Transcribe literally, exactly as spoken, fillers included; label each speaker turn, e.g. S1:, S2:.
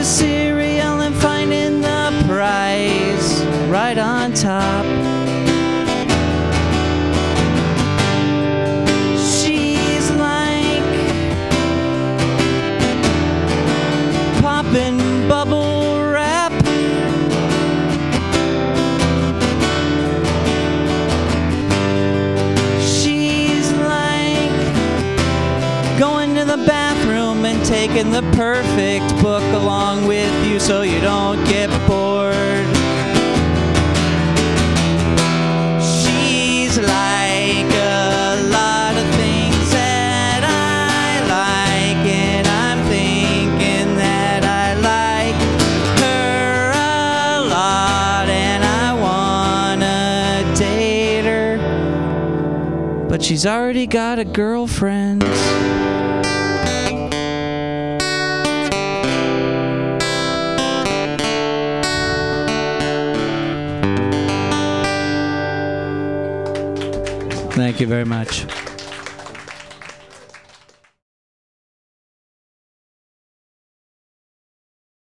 S1: the cereal and finding the prize right on top. She's like popping bubble wrap. She's like going to the bathroom and taking the perfect book along with you so you don't get bored. She's like a lot of things that I like, and I'm thinking that I like her a lot, and I wanna date her, but she's already got a girlfriend. Thank you very much.